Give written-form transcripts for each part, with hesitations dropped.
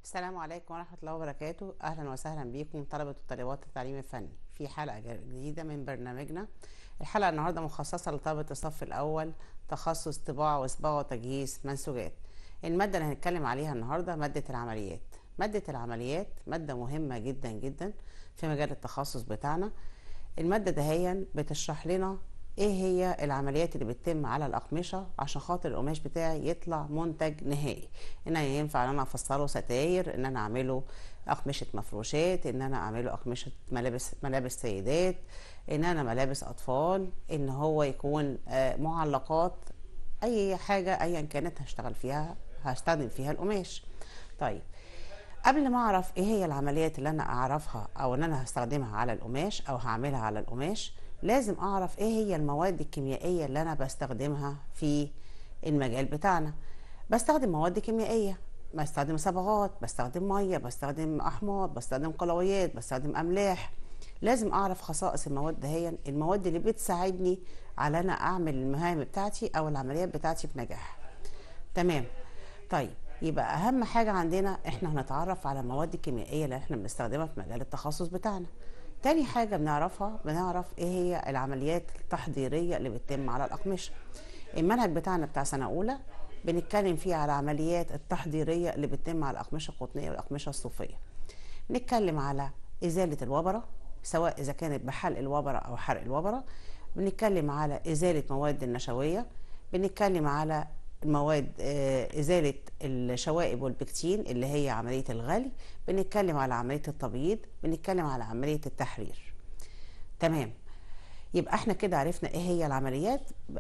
السلام عليكم ورحمة الله وبركاته. أهلا وسهلا بكم طلبة وطالبات التعليم الفني في حلقة جديدة من برنامجنا. الحلقة النهاردة مخصصة لطلبة الصف الأول تخصص طباعة وصباغة وتجهيز منسوجات. المادة اللي هنتكلم عليها النهاردة مادة العمليات. مادة العمليات مادة مهمة جدا جدا في مجال التخصص بتاعنا. المادة دهيا بتشرح لنا ايه هي العمليات اللي بتتم على الاقمشه عشان خاطر القماش بتاعي يطلع منتج نهائي. ان انا ينفع ان انا افصله ستاير، ان انا اعمله اقمشه مفروشات، ان انا اعمله اقمشه ملابس سيدات، ان انا ملابس اطفال، ان هو يكون معلقات. اي حاجه ايا كانت هشتغل فيها هستخدم فيها القماش. طيب، قبل ما اعرف ايه هي العمليات اللي انا اعرفها او ان انا هستخدمها على القماش او هعملها على القماش، لازم اعرف ايه هي المواد الكيميائية اللي انا بستخدمها في المجال بتاعنا. بستخدم مواد كيميائية، بستخدم صبغات، بستخدم مية، بستخدم احماض، بستخدم قلويات، بستخدم املاح. لازم اعرف خصائص المواد دهيا، المواد اللي بتساعدني على انا اعمل المهام بتاعتي او العمليات بتاعتي بنجاح. تمام. طيب، يبقى اهم حاجة عندنا احنا هنتعرف على المواد الكيميائية اللي احنا بنستخدمها في مجال التخصص بتاعنا. تاني حاجة بنعرف ايه هي العمليات التحضيرية اللي بتتم على الأقمشة. المنهج بتاعنا بتاع سنة أولى بنتكلم فيه على العمليات التحضيرية اللي بتتم على الأقمشة القطنية والأقمشة الصوفية. بنتكلم على إزالة الوبرة، سواء إذا كانت بحلق الوبرة أو حرق الوبرة. بنتكلم على إزالة مواد النشوية. بنتكلم على المواد إزالة الشوائب والبكتين اللي هي عملية الغلي. بنتكلم على عملية التبييض. بنتكلم على عملية التحرير. تمام. يبقى احنا كده عرفنا ايه هي العمليات،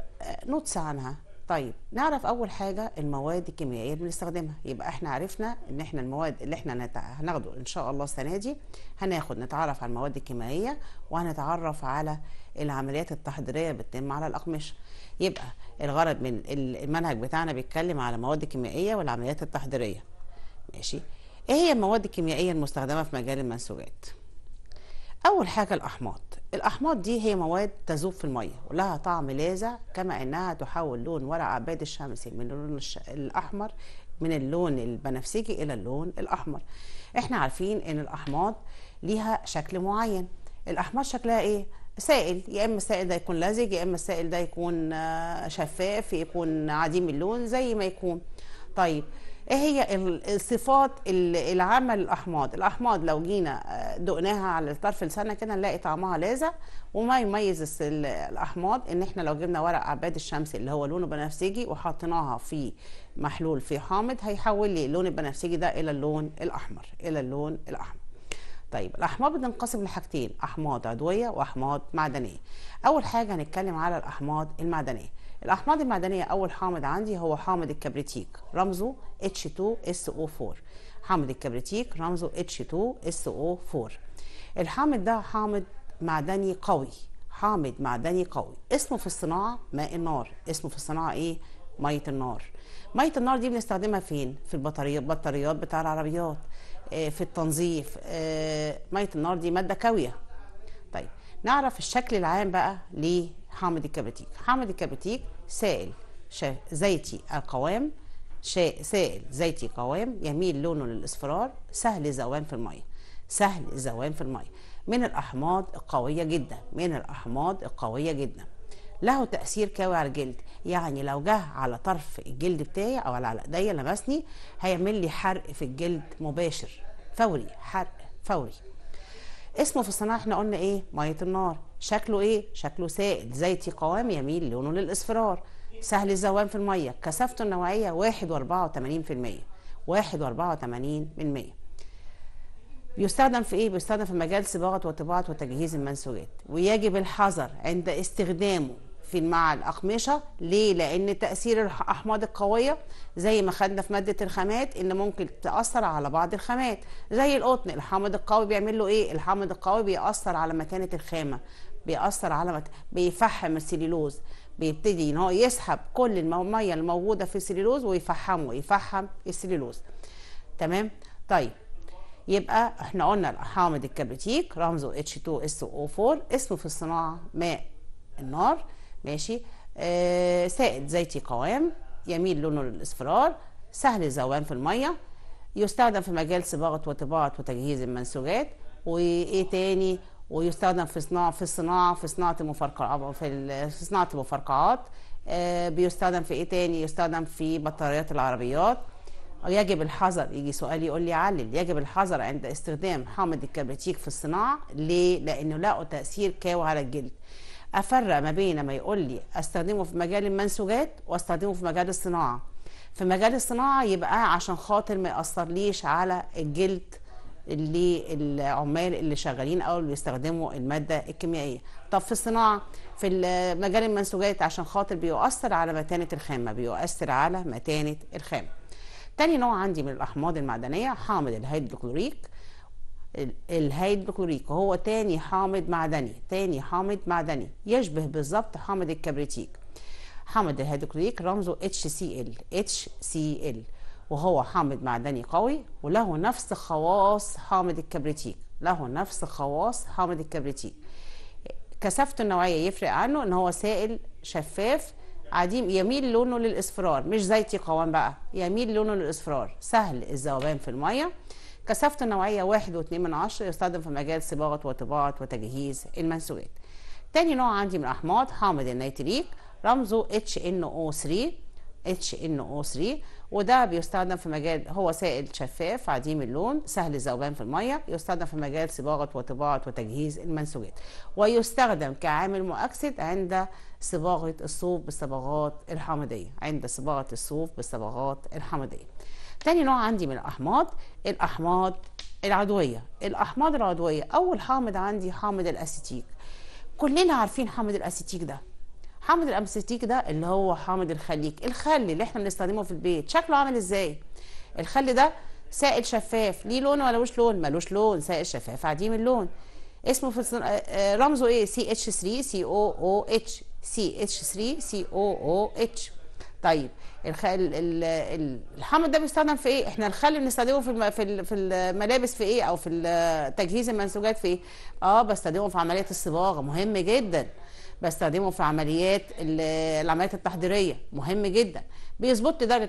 نوتس عنها. طيب، نعرف اول حاجة المواد الكيميائية اللي بنستخدمها. يبقى احنا عرفنا ان احنا المواد اللي احنا هناخده ان شاء الله السنة دي، نتعرف على المواد الكيميائية وهنتعرف على العمليات التحضيرية اللي بتتم على الأقمشة. يبقى الغرض من المنهج بتاعنا بيتكلم على المواد الكيميائية والعمليات التحضيرية. ماشي. ايه هي المواد الكيميائية المستخدمة في مجال المنسوجات؟ اول حاجه الاحماض. الاحماض دي هي مواد تذوب في الميه ولها طعم لاذع، كما انها تحول لون ورق عباد الشمس من اللون الاحمر، من اللون البنفسجي الى اللون الاحمر. احنا عارفين ان الاحماض ليها شكل معين. الاحماض شكلها ايه؟ سائل، يا اما السائل ده يكون لزج، يا اما السائل ده يكون شفاف، يكون عديم اللون زي ما يكون. طيب، ايه هي الصفات العامه للاحماض؟ الاحماض لو جينا دقناها على طرف لساننا كده نلاقي طعمها لاذع. وما يميز الاحماض ان احنا لو جبنا ورق عباد الشمس اللي هو لونه بنفسجي وحطيناها في محلول في حامض، هيحول لي اللون البنفسجي ده الى اللون الاحمر، الى اللون الاحمر. طيب، الاحماض بتنقسم لحاجتين، احماض عضويه واحماض معدنيه. اول حاجه هنتكلم على الاحماض المعدنيه. الاحماض المعدنيه اول حامض عندي هو حامض الكبريتيك، رمزه H2SO4. حامض الكبريتيك رمزه H2SO4. الحامض ده حامض معدني قوي، حامض معدني قوي. اسمه في الصناعه ماء النار. اسمه في الصناعه ايه؟ ميه النار. ميه النار دي بنستخدمها فين؟ في البطاريات بتاع العربيات، في التنظيف. ميه النار دي ماده كاويه. طيب، نعرف الشكل العام بقى لحامض الكبريتيك. حامض الكبريتيك سائل زيتي القوام، سائل زيتي قوام، يميل لونه للاصفرار، سهل الذوبان في الميه. سهل الذوبان في الميه. من الاحماض القويه جدا، من الاحماض القويه جدا. له تأثير كاوي على الجلد، يعني لو جه على طرف الجلد بتاعي او على ايديا لمسني هيعمل لي حرق في الجلد مباشر، فوري، حرق فوري. اسمه في الصناعة احنا قلنا ايه؟ مية النار. شكله ايه؟ شكله سائل زيتي قوام، يميل لونه للاصفرار، سهل الذوبان في المية. كثافته النوعية 1.84%. 1.84%. بيستخدم في ايه؟ بيستخدم في مجال صباغه وطباعه وتجهيز المنسوجات، ويجب الحذر عند استخدامه في مع الاقمشه. ليه؟ لان تاثير الاحماض القويه زي ما خدنا في ماده الخامات ان ممكن تاثر على بعض الخامات. زي القطن، الحامض القوي بيعمل له ايه؟ الحامض القوي بيأثر على متانه الخامه، بيأثر على بيفحم السليلوز، بيبتدي ان هو يسحب كل الميه الموجوده في السليلوز ويفحمه، يفحم السليلوز. تمام. طيب، يبقى احنا قلنا حامض الكبريتيك رمزه H2SO4. اسمه في الصناعة ماء النار. ماشي. سائل زيتي قوام، يميل لونه للاصفرار، سهل الذوبان في المية. يستخدم في مجال صباغة وطباعة وتجهيز المنسوجات. وايه تاني؟ ويستخدم في صناعة المفرقعات، في صناعة المفرقعات. بيستخدم في ايه تاني؟ يستخدم في بطاريات العربيات. يجب الحذر، يجي سؤال يقول لي علل، يجب الحذر عند استخدام حامض الكبريتيك في الصناعة. ليه؟ لانه له تأثير كاوي على الجلد. افرق ما بين ما يقول لي استخدمه في مجال المنسوجات واستخدمه في مجال الصناعة. في مجال الصناعة يبقى عشان خاطر ما يأثرليش على الجلد اللي العمال اللي شغالين او اللي بيستخدموا المادة الكيميائية. طب في الصناعة، في مجال المنسوجات، عشان خاطر بيؤثر على متانة الخامة، بيؤثر على متانة الخامة. تاني نوع عندي من الأحماض المعدنية حامض الهيدروكلوريك. الهيدروكلوريك هو تاني حامض معدني يشبه بالظبط حامض الكبريتيك. حامض الهيدروكلوريك رمزه HCl، وهو حامض معدني قوي وله نفس خواص حامض الكبريتيك. كثافته النوعية يفرق عنه ان هو سائل شفاف عديم، يميل لونه للاصفرار، مش زيتي قوام بقى، يميل لونه للاصفرار، سهل الذوبان في المية. كثافته النوعية 1.2، يستخدم في مجال صباغة وطباعة وتجهيز المنسوجات. تاني نوع عندي من الأحماض حامض النيتريك رمزه HNO3، وده بيستخدم في مجال، هو سائل شفاف عديم اللون سهل الذوبان في المية، يستخدم في مجال صباغة وطباعة وتجهيز المنسوجات، ويستخدم كعامل مؤكسد عند صباغة الصوف بالصبغات الحامضية. تاني نوع عندي من الأحماض العضوية. أول حامض عندي حامض الأسيتيك. كلنا عارفين حامض الأسيتيك ده اللي هو حامض الخليك. الخل اللي احنا بنستخدمه في البيت شكله عامل ازاي؟ الخل ده سائل شفاف، ليه لون ولا ملوش لون؟ ملوش لون، سائل شفاف عديم اللون. اسمه في رمزه ايه؟ CH3COOH. طيب الحامض ده بيستخدم في ايه؟ احنا الخل بنستخدمه في الملابس في ايه؟ او في تجهيز المنسوجات في ايه؟ بستخدمه في عملية الصباغة، مهم جدا. بستخدمه في العمليات التحضيرية، مهم جدا. بيظبط لي درجة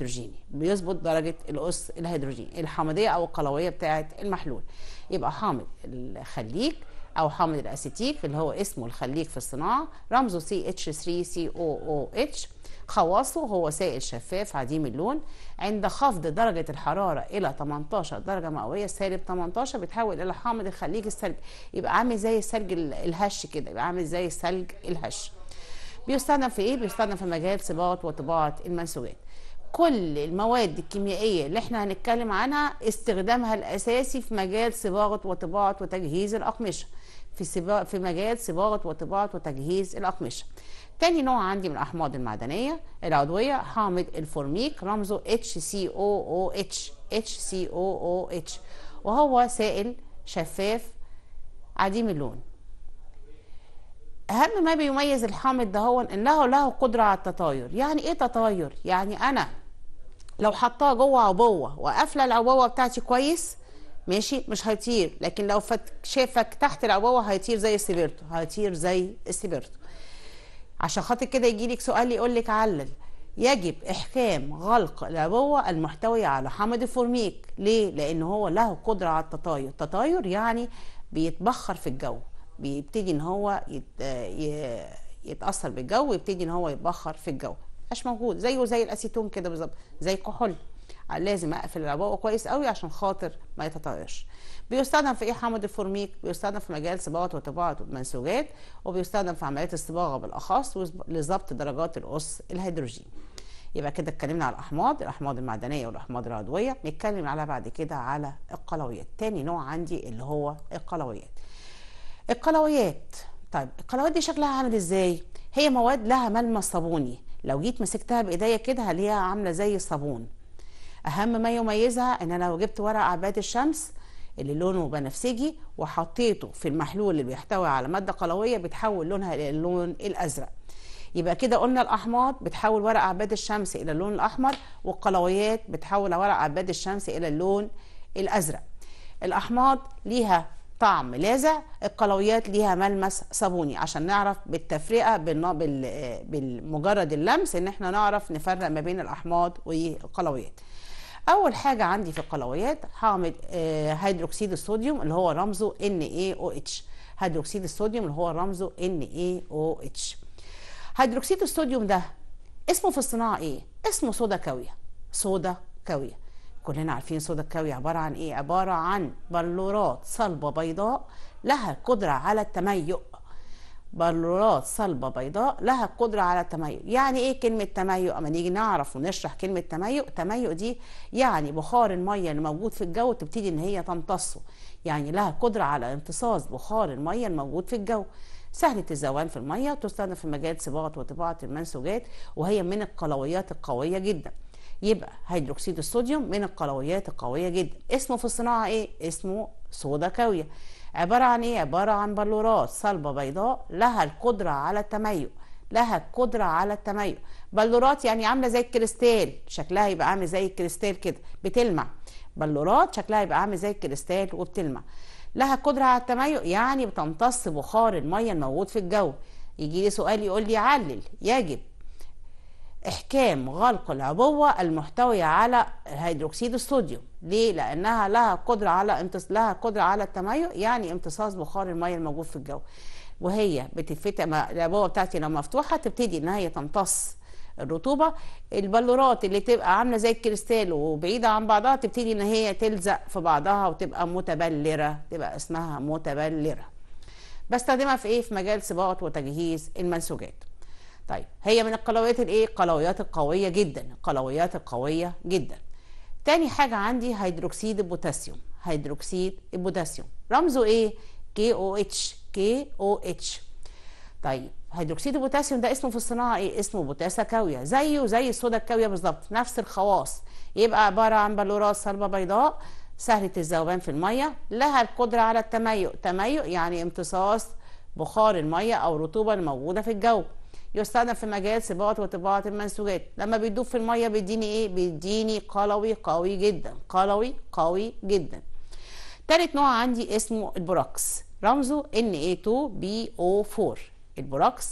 الأس الهيدروجيني، الحامضية أو القلوية بتاعة المحلول. يبقى حامض الخليك أو حامض الأسيتيك اللي هو اسمه الخليك في الصناعة رمزه CH3COOH. خواصه هو سائل شفاف عديم اللون، عند خفض درجة الحرارة إلى 18 درجة مئوية سالب 18 بيتحول إلى حامض الخليك الثلجي، يبقى عامل زي الثلج الهش كده، بيستخدم في إيه؟ بيستخدم في مجال صباغة وطباعة المنسوجات. كل المواد الكيميائية اللي احنا هنتكلم عنها استخدامها الأساسي في مجال صباغة وطباعة وتجهيز الأقمشة، في مجال صباغة وطباعة وتجهيز الأقمشة. تاني نوع عندي من الأحماض المعدنية العضوية حامض الفورميك رمزه HCOOH، وهو سائل شفاف عديم اللون. أهم ما بيميز الحامض ده هو إنه له قدرة على التطاير. يعني إيه تطاير؟ يعني أنا لو حطاه جوه عبوة وقافلة العبوة بتاعتي كويس ماشي مش هيطير، لكن لو شافك تحت العبوة هيطير زي السبيرتو. عشان خاطر كده يجيلك سؤال يقولك علل. يجب إحكام غلق العبوة المحتوية على حامض الفورميك. ليه؟ لأن هو له قدرة على التطاير، يعني بيتبخر في الجو، بيبتدي ان هو يتأثر بالجو ويبتدي ان هو يتبخر في الجو، مش موجود زيه زي الاسيتون كده بالظبط، زي الكحول. لازم اقفل العبوه كويس قوي عشان خاطر ما يتطايرش. بيستخدم في ايه حامض الفورميك؟ بيستخدم في مجال صباغه وطباعه المنسوجات، وبيستخدم في عمليات الصباغه بالاخص لضبط درجات الأس الهيدروجين. يبقى كده اتكلمنا على الاحماض المعدنيه والاحماض العضويه. نتكلم على بعد كده على القلويات. تاني نوع عندي اللي هو القلويات. طيب القلويات دي شكلها عامل ازاي؟ هي مواد لها ملمس صابوني، لو جيت مسكتها بايديا كده هلاقيها عامله زي الصابون. اهم ما يميزها ان انا لو جبت ورق عباد الشمس اللي لونه بنفسجي وحطيته في المحلول اللي بيحتوي على ماده قلويه بتحول لونها الى اللون الازرق. يبقى كده قلنا الاحماض بتحول ورق عباد الشمس الى اللون الاحمر، والقلويات بتحول ورق عباد الشمس الى اللون الازرق. الاحماض ليها طعم لاذع، القلويات ليها ملمس صابوني، عشان نعرف بالتفرقه بالمجرد اللمس ان احنا نعرف نفرق ما بين الاحماض والقلويات. اول حاجه عندي في القلويات حامض هيدروكسيد الصوديوم اللي هو رمزه NaOH. هيدروكسيد الصوديوم اللي هو رمزه NaOH. هيدروكسيد الصوديوم ده اسمه في الصناعه ايه؟ اسمه صودا كاويه. صودا كاويه. كلنا عارفين صودا الكاويه عباره عن ايه؟ عباره عن بلورات صلبه بيضاء لها القدره على التميؤ. بلورات صلبة بيضاء لها القدرة على التميؤ. يعني ايه كلمة تميؤ؟ اما نيجي نعرف ونشرح كلمة تميؤ، تميؤ دي يعني بخار المية اللي موجود في الجو تبتدي ان هي تمتصه، يعني لها قدرة على امتصاص بخار المية الموجود في الجو. سهلة الذوبان في المية، تستخدم في مجال صباغة وطباعة المنسوجات، وهي من القلويات القوية جدا. يبقى هيدروكسيد الصوديوم من القلويات القوية جدا. اسمه في الصناعة ايه؟ اسمه صودا كاوية. عبارة عن ايه؟ عبارة عن بلورات صلبة بيضاء لها القدرة على التميؤ. لها القدرة على التميؤ. بلورات يعني عاملة زي الكريستال، شكلها يبقى عامل زي الكريستال كده بتلمع. بلورات شكلها يبقى عامل زي الكريستال وبتلمع. لها قدرة على التميؤ يعني بتمتص بخار المية الموجود في الجو. يجي لي سؤال يقول لي علل. يجب احكام غلق العبوه المحتويه على هيدروكسيد الصوديوم. ليه؟ لانها لها قدره على التميؤ، يعني امتصاص بخار الميه الموجود في الجو. وهي بتتفتح العبوه بتاعتي لو مفتوحه تبتدي ان هي تمتص الرطوبه. البلورات اللي تبقى عامله زي الكريستال وبعيده عن بعضها تبتدي ان هي تلزق في بعضها وتبقى متبلره، تبقى اسمها متبلره. بستخدمها في ايه؟ في مجال صباغه وتجهيز المنسوجات. طيب هي من القلويات الايه؟ القلويات القويه جدا. القلويات القويه جدا. تاني حاجه عندي هيدروكسيد البوتاسيوم. هيدروكسيد البوتاسيوم رمزه ايه؟ KOH. KOH. طيب هيدروكسيد البوتاسيوم ده اسمه في الصناعه ايه؟ اسمه بوتاسا كاويه، زيه زي الصودا الكاويه بالظبط، نفس الخواص. يبقى عباره عن بلورات صلبه بيضاء سهله الذوبان في الميه، لها القدره على التميؤ. تميؤ يعني امتصاص بخار الميه او الرطوبه الموجوده في الجو. يستخدم في مجال صباغه وطباعه المنسوجات. لما بيدوب في الميه بيديني ايه؟ بيديني قلوي قوي جدا. قلوي قوي جدا. تالت نوع عندي اسمه البوراكس، رمزه Na2BO4. البوراكس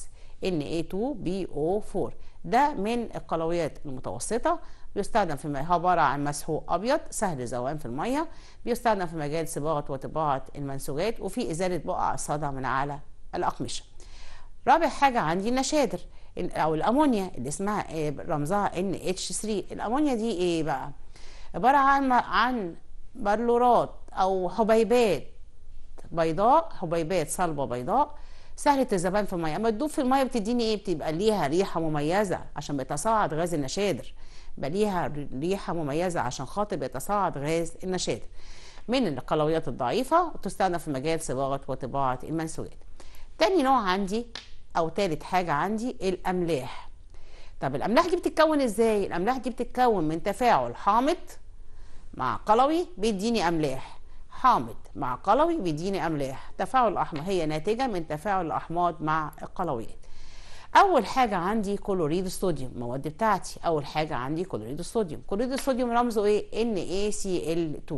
Na2BO4 ده من القلويات المتوسطه. بيستخدم في عباره عن مسحوق ابيض سهل الذوبان في الميه. بيستخدم في مجال صباغه وطباعه المنسوجات وفي ازاله بقع الصدى من على الاقمشه. رابع حاجة عندي النشادر أو الأمونيا اللي اسمها رمزها NH3. الأمونيا دي إيه بقى؟ عبارة عن بلورات أو حبيبات بيضاء، حبيبات صلبة بيضاء سهلة الذوبان في المية. أما تدوب في المية بتديني إيه؟ بتبقى ليها ريحة مميزة عشان بيتصاعد غاز النشادر. بقى ليها ريحة مميزة عشان خاطر بيتصاعد غاز النشادر. من القلويات الضعيفة وتستخدم في مجال صباغة وطباعة المنسوجات. تاني نوع عندي او تالت حاجة عندي الاملاح. طب الاملاح دي بتتكون ازاي؟ الاملاح دي بتتكون من تفاعل حامض مع قلوي بيديني املاح. حامض مع قلوي بيديني املاح. تفاعل الاحماض هي ناتجة من تفاعل الاحماض مع القلويات. اول حاجة عندي كلوريد الصوديوم. المواد بتاعتي اول حاجة عندي كلوريد الصوديوم. كلوريد الصوديوم رمزه ايه؟ NaCl2.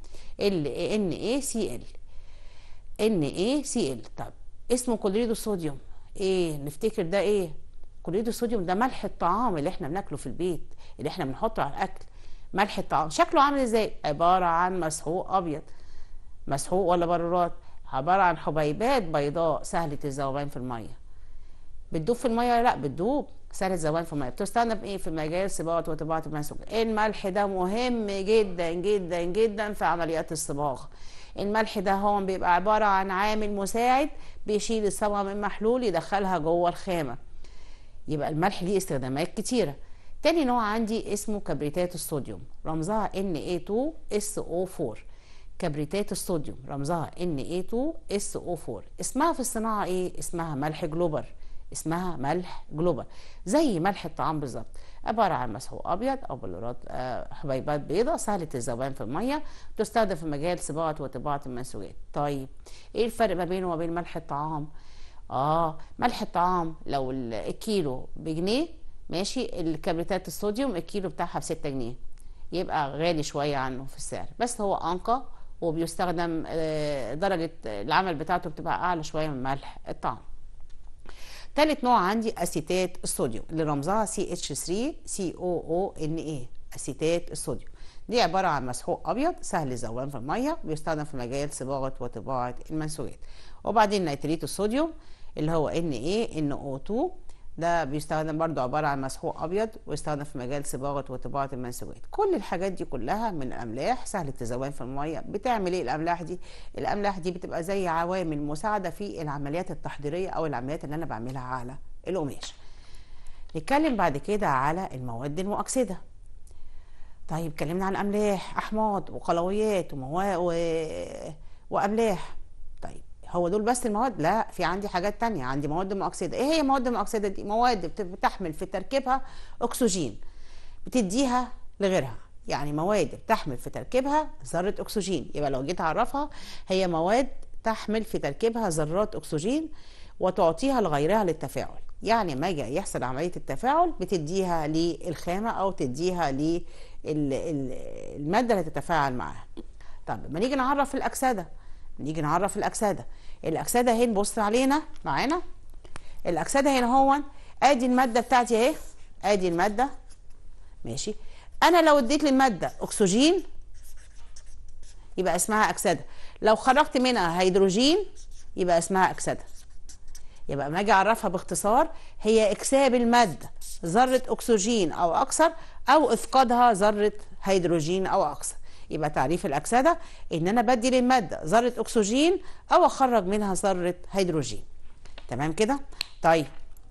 NaCl. NaCl. طب اسمه كلوريد الصوديوم ايه؟ نفتكر ده ايه؟ كلوريد الصوديوم ده ملح الطعام اللي احنا بناكله في البيت، اللي احنا بنحطه على الاكل. ملح الطعام شكله عامل ازاي؟ عباره عن مسحوق ابيض. مسحوق ولا بلورات؟ عباره عن حبيبات بيضاء سهله الذوبان في الميه. بتدوب في الميه ولا لا؟ بتدوب سهله الذوبان في الميه. بتستخدم ايه؟ في مجال صباغه وطباعه المنسوجات. الملح ده مهم جدا جدا جدا في عمليات الصباغه. الملح ده هو بيبقى عبارة عن عامل مساعد بيشيل الصبغة من محلول يدخلها جوه الخامة. يبقى الملح ليه استخدامات كتيرة. تاني نوع عندي اسمه كبريتات الصوديوم رمزها Na2SO4. كبريتات الصوديوم رمزها Na2SO4. اسمها في الصناعة ايه؟ اسمها ملح جلوبر. اسمها ملح جلوبر زي ملح الطعام بالظبط. عبارة عن مسحوق أبيض أو بلورات حبيبات بيضاء سهلة الذوبان في المية. تستخدم في مجال صباغة وطباعة المنسوجات. طيب إيه الفرق ما بينه وما بين ملح الطعام؟ ملح الطعام لو الكيلو بجنيه ماشي، الكبريتات الصوديوم الكيلو بتاعها ب6 جنيه، يبقى غالي شوية عنه في السعر، بس هو أنقى وبيستخدم درجة العمل بتاعته بتبقى أعلى شوية من ملح الطعام. تالت نوع عندي اسيتات الصوديوم اللي رمزها CH3COONA. اسيتات الصوديوم دي عبارة عن مسحوق أبيض سهل الذوبان في المية، بيستخدم في مجال صباغة وطباعة المنسوجات. وبعدين نيتريت الصوديوم اللي هو NaNO2، ده بيستخدم برضو عبارة عن مسحوق أبيض ويستخدم في مجال صباغة وطباعة المنسوجات. كل الحاجات دي كلها من أملاح سهلة الذوبان في المية. بتعمل إيه الأملاح دي؟ الأملاح دي بتبقى زي عوامل مساعدة في العمليات التحضيرية أو العمليات اللي أنا بعملها على القماش. نتكلم بعد كده على المواد المؤكسدة. طيب اتكلمنا عن أملاح، أحماض وقلويات وأملاح. طيب هو دول بس المواد؟ لا، في عندي حاجات تانية، عندي مواد مؤكسدة. ايه هي مواد مؤكسدة دي؟ مواد بتحمل في تركيبها أكسجين بتديها لغيرها، يعني مواد بتحمل في تركيبها ذرة أكسجين. يبقى لو جيت أعرفها، هي مواد تحمل في تركيبها ذرات أكسجين وتعطيها لغيرها للتفاعل. يعني ما يجي يحصل عملية التفاعل بتديها للخامة أو تديها للمادة اللي تتفاعل معها. طب لما نيجي نعرف الأكسدة، الأكسدة اهي، نبص علينا معانا الأكسدة هنا. هو ادي المادة بتاعتي اهي، ادي المادة ماشي. انا لو اديت للمادة اكسجين يبقى اسمها أكسدة، لو خرجت منها هيدروجين يبقى اسمها أكسدة. يبقى ما اجي اعرفها باختصار، هي اكساب المادة ذرة اكسجين او اكثر، او افقادها ذرة هيدروجين او اكثر. يبقى تعريف الأكسدة ان انا بدي للمادة ذرة اكسجين او اخرج منها ذرة هيدروجين. تمام كده؟ طيب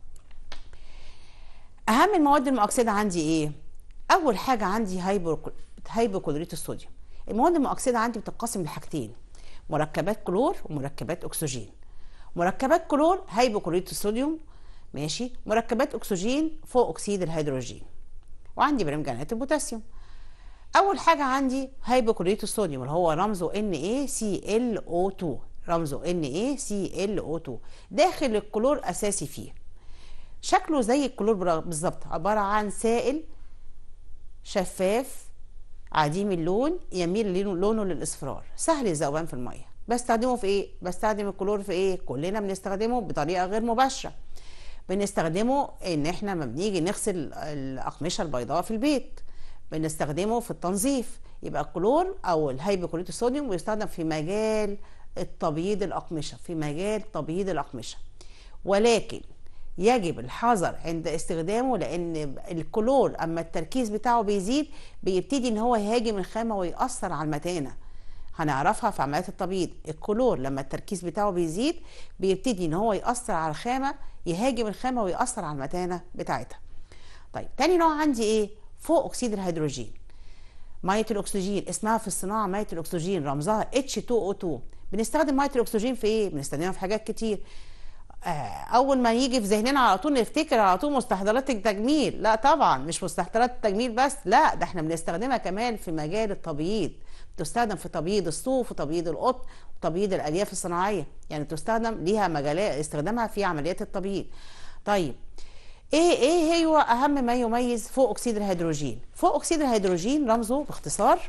اهم المواد المؤكسدة عندي ايه؟ اول حاجة عندي هيبوكلوريت الصوديوم. المواد المؤكسدة عندي بتنقسم لحاجتين، مركبات كلور ومركبات اكسجين. مركبات كلور هيبوكلوريت الصوديوم ماشي، مركبات اكسجين فوق اكسيد الهيدروجين. وعندي برمجانات البوتاسيوم. اول حاجه عندي هيبوكلوريت الصوديوم اللي هو رمزه NaClO2، رمزه NaClO2. داخل الكلور اساسي فيه، شكله زي الكلور بالظبط، عباره عن سائل شفاف عديم اللون يميل لونه للاصفرار، سهل الذوبان في الميه. بستخدمه في ايه؟ بستخدم الكلور في ايه؟ كلنا بنستخدمه بطريقه غير مباشره. بنستخدمه ان احنا ما بنيجي نغسل الاقمشه البيضاء في البيت، بنستخدمه في التنظيف. يبقى الكلور او الهيبوكلوريت الصوديوم بيستخدم في مجال التبييض الاقمشه، في مجال تبييض الاقمشه. ولكن يجب الحذر عند استخدامه، لان الكلور اما التركيز بتاعه بيزيد بيبتدي ان هو يهاجم الخامه ويأثر على المتانه. هنعرفها في عمليات التبييض. الكلور لما التركيز بتاعه بيزيد بيبتدي ان هو يأثر على الخامه، يهاجم الخامه ويأثر على المتانه بتاعتها. طيب تاني نوع عندي ايه؟ فوق اكسيد الهيدروجين، ميه الاكسجين. اسمها في الصناعه ميه الاكسجين، رمزها H2O2. بنستخدم ميه الاكسجين في ايه؟ بنستخدمها في حاجات كتير. اول ما يجي في ذهننا على طول نفتكر على طول مستحضرات التجميل. لا طبعا، مش مستحضرات التجميل بس، لا ده احنا بنستخدمها كمان في مجال التبييض. تستخدم في تبييض الصوف وتبييض القطن وتبييض الالياف الصناعيه، يعني تستخدم ليها مجالات استخدامها في عمليات التبييض. طيب ايه هو اهم ما يميز فوق اكسيد الهيدروجين؟ فوق اكسيد الهيدروجين رمزه باختصار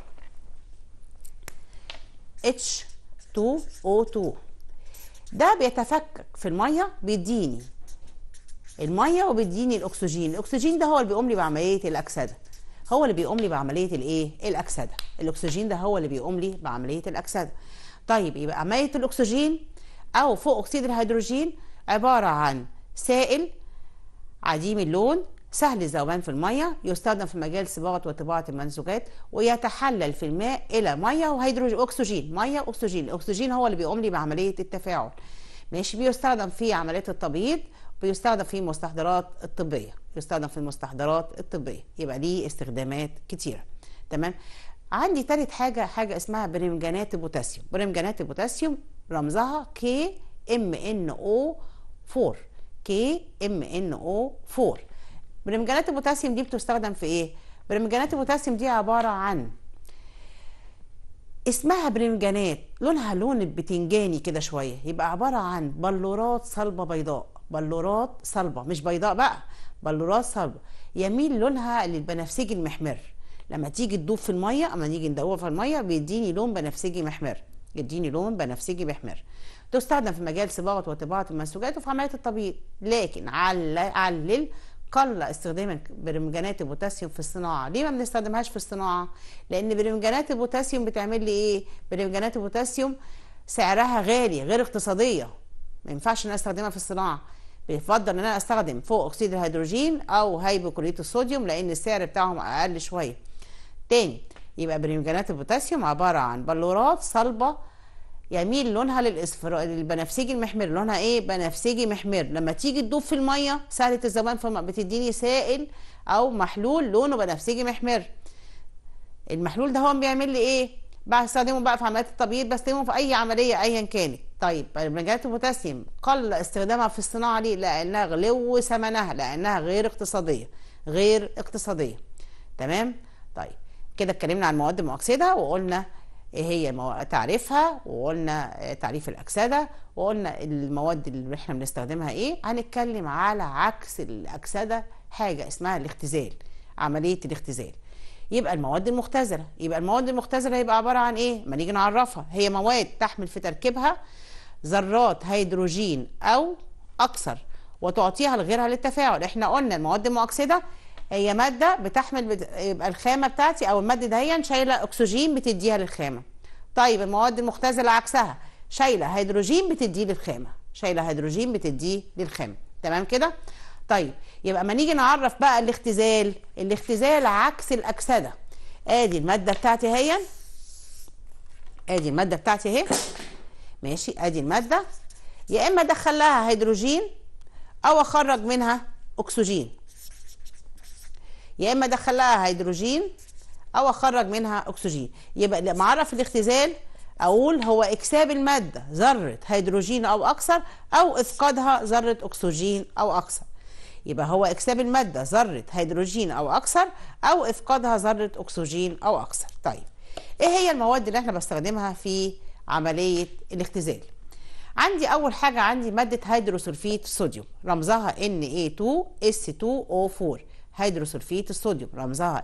H2O2. ده بيتفكك في الميه، بيديني الميه وبيديني الاكسجين. الاكسجين ده هو اللي بيقوم لي بعمليه الاكسده، هو اللي بيقوم لي بعمليه الايه؟ الاكسده. الاكسجين ده هو اللي بيقوم لي بعمليه الاكسده. طيب يبقى عمليه الاكسجين او فوق اكسيد الهيدروجين عباره عن سائل عديم اللون سهل الذوبان في الميه، يستخدم في مجال صباغه وطباعه المنسوجات، ويتحلل في الماء الى ميه وهيدروجين واكسجين. ميه واكسجين، الاكسجين هو اللي بيقوم لي بعمليه التفاعل ماشي. بيستخدم في عمليات التبييض، بيستخدم في المستحضرات الطبيه، يستخدم في المستحضرات الطبيه. يبقى ليه استخدامات كتيره. تمام. عندي تالت حاجه اسمها برمجانات البوتاسيوم. برمجانات البوتاسيوم رمزها KMNO4. KMNO4. برمجانات البوتاسيوم دي بتستخدم في ايه؟ برمجانات البوتاسيوم دي عباره عن، اسمها برمجانات، لونها لون البتنجاني كده شويه، يبقى عباره عن بلورات صلبه بيضاء. بلورات صلبه مش بيضاء بقى، بلورات صلبه يميل لونها للبنفسجي المحمر. لما تيجي تدوب في الميه، اما نيجي ندوبها في الميه بيديني لون بنفسجي محمر، يديني لون بنفسجي محمر. تستخدم في مجال صباغه وطباعه المنسوجات وفي عمليات التبييض. لكن علل قل استخدام برمجانات البوتاسيوم في الصناعه. ليه ما بنستخدمهاش في الصناعه؟ لان برمجانات البوتاسيوم بتعمل لي ايه؟ برمجانات البوتاسيوم سعرها غالي، غير اقتصاديه، ما ينفعش ان انا استخدمها في الصناعه. بيفضل ان انا استخدم فوق اكسيد الهيدروجين او هيبوكلوريت الصوديوم لان السعر بتاعهم اقل شويه. تاني، يبقى برمجانات البوتاسيوم عباره عن بلورات صلبه يميل لونها للاصفرار البنفسجي المحمر. لونها ايه؟ بنفسجي محمر. لما تيجي تدوب في الميه سهله الذوبان بتديني سائل او محلول لونه بنفسجي محمر. المحلول ده هو بيعمل لي ايه؟ بستخدمه بقى في عمليات التبييض، بستخدمه في اي عمليه ايا كانت. طيب برمجانات البوتاسيوم قل استخدامها في الصناعه ليه؟ لانها غلو ثمنها، لانها غير اقتصاديه، غير اقتصاديه. تمام؟ طيب كده اتكلمنا عن المواد المؤكسده، وقلنا ايه هي تعريفها، وقلنا تعريف الاكسده، وقلنا المواد اللي احنا بنستخدمها ايه. هنتكلم على عكس الاكسده، حاجه اسمها الاختزال، عمليه الاختزال. يبقى المواد المختزله، يبقى المواد المختزله يبقى عباره عن ايه؟ ما نيجي نعرفها، هي مواد تحمل في تركيبها ذرات هيدروجين او اكثر وتعطيها لغيرها للتفاعل. احنا قلنا المواد المؤكسده هي ماده بتحمل يبقى الخامه بتاعتي او الماده دهيا شايله اكسجين بتديها للخامه. طيب المواد المختزله عكسها، شايله هيدروجين بتديه للخامه، شايله هيدروجين بتديه للخامه. تمام كده؟ طيب يبقى ما نيجي نعرف بقى الاختزال، الاختزال عكس الاكسده. ادي الماده بتاعتي اهي، ادي الماده بتاعتي اهي، ماشي، ادي الماده، يا اما ادخل لها هيدروجين او اخرج منها اكسجين، يا اما ادخل لها هيدروجين او اخرج منها اكسجين. يبقى لما اعرف الاختزال اقول هو اكساب الماده ذره هيدروجين او اكثر، او افقادها ذره اكسجين او اكثر. يبقى هو اكساب الماده ذره هيدروجين او اكثر، او افقادها ذره اكسجين او اكثر. طيب ايه هي المواد اللي احنا بستخدمها في عمليه الاختزال؟ عندي اول حاجه عندي ماده هيدروسلفيت الصوديوم، رمزها Na2S2O4. هيدروسلفيت الصوديوم رمزها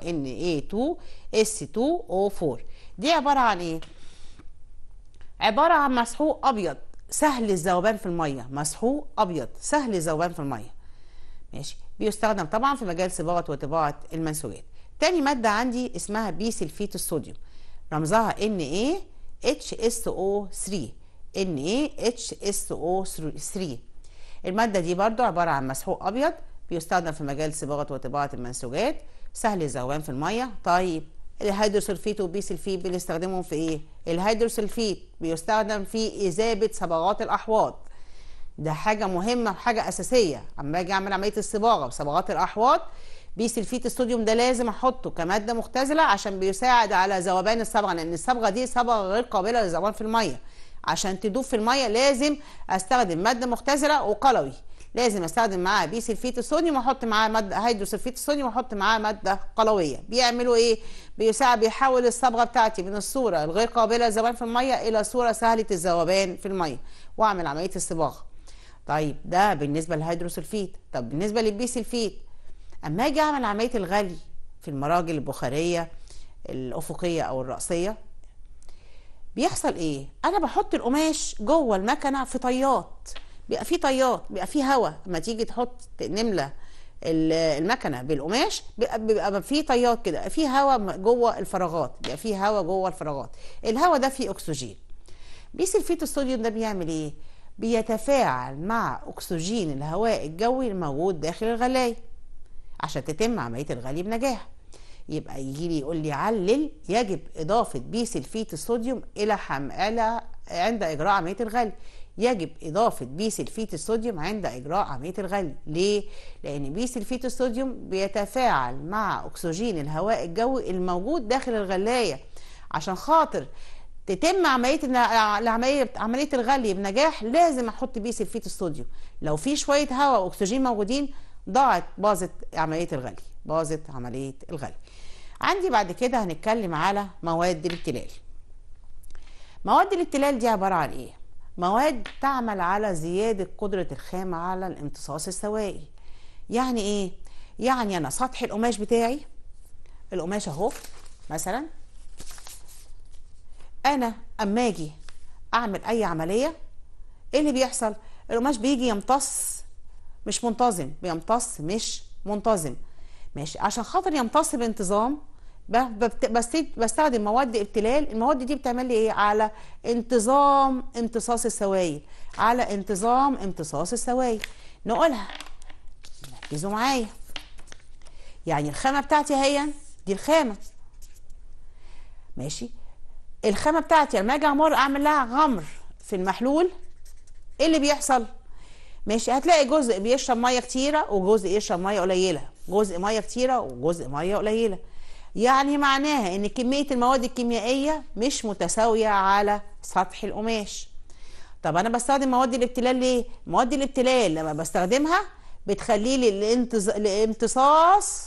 Na2S2O4. دي عباره عن ايه؟ عباره عن مسحوق ابيض سهل الذوبان في الميه، مسحوق ابيض سهل الذوبان في الميه، ماشي. بيستخدم طبعا في مجال صباغه وطباعه المنسوجات. تاني ماده عندي اسمها بيسلفيت الصوديوم، رمزها NaHSO3. NaHSO3. الماده دي برضو عباره عن مسحوق ابيض بيستخدم في مجال صباغه وطباعه المنسوجات، سهل الذوبان في الميه. طيب الهيدروسلفيت وبيسلفيت بنستخدمهم في ايه؟ الهيدروسلفيت بيستخدم في اذابه صبغات الاحواض، ده حاجه مهمه وحاجه اساسيه. اما اجي اعمل عمليه الصباغه وصبغات الاحواض، بيسلفيت الصوديوم ده لازم احطه كماده مختزله عشان بيساعد على ذوبان الصبغه، لان الصبغه دي صبغه غير قابله للذوبان في الميه. عشان تدوب في الميه لازم استخدم ماده مختزله وقلوي، لازم استخدم معاه بيسلفيت الصوديوم واحط معاه ماده هيدروسلفيت الصوديوم واحط معاه ماده قلويه. بيعملوا ايه؟ بيحول الصبغه بتاعتي من الصوره الغير قابله للذوبان في الميه الى صوره سهله الذوبان في الميه، واعمل عمليه الصباغه. طيب ده بالنسبه للهيدروسلفيت. طب بالنسبه للبيسلفيت، اما اجي اعمل عمليه الغلي في المراجل البخاريه الافقيه او الراسيه، بيحصل ايه؟ انا بحط القماش جوه المكنه في طيات، بيبقى في طيات، بيبقى في هواء. اما تيجي نملى المكنه بالقماش بيبقى في طيات كده، في هواء جوه الفراغات، بيبقى في هواء جوه الفراغات، الهواء ده فيه اكسجين. بيسلفيت الصوديوم ده بيعمل ايه؟ بيتفاعل مع اكسجين الهواء الجوي الموجود داخل الغلايه عشان تتم عمليه الغلي بنجاح. يبقى يجي لي يقول لي علل، يجب اضافه بيسلفيت الصوديوم الى عند اجراء عمليه الغلي. يجب اضافه بيسلفيت الصوديوم عند اجراء عمليه الغلي. ليه؟ لان بيسلفيت الصوديوم بيتفاعل مع اكسجين الهواء الجوي الموجود داخل الغلايه عشان خاطر تتم عمليه الغلي بنجاح. لازم احط بيسلفيت الصوديوم. لو في شويه هواء واكسجين موجودين باظت عمليه الغلي، باظت عمليه الغلي. عندي بعد كده هنتكلم على مواد الابتلال. مواد الابتلال دي عباره عن ايه؟ مواد تعمل على زياده قدره الخامه على الامتصاص السوائي. يعني ايه؟ يعني انا سطح القماش بتاعي، القماش اهو مثلا، انا اما اجي اعمل اي عمليه ايه اللي بيحصل؟ القماش بيجي يمتص مش منتظم، بيمتص مش منتظم. ماشي، عشان خاطر يمتص بانتظام بستخدم مواد ابتلال. المواد دي بتعمل لي ايه؟ على انتظام امتصاص السوائل، على انتظام امتصاص السوائل. نقولها، ركزوا معايا. يعني الخامه بتاعتي هي دي الخامه، ماشي. الخامه بتاعتي لما اجي اعمل لها غمر في المحلول، ايه اللي بيحصل؟ ماشي، هتلاقي جزء بيشرب ميه كتيره وجزء يشرب ميه قليله، جزء ميه كتيره وجزء ميه قليله. يعني معناها ان كميه المواد الكيميائيه مش متساويه على سطح القماش. طب انا بستخدم مواد الابتلال ليه؟ مواد الابتلال لما بستخدمها بتخلي لي الامتصاص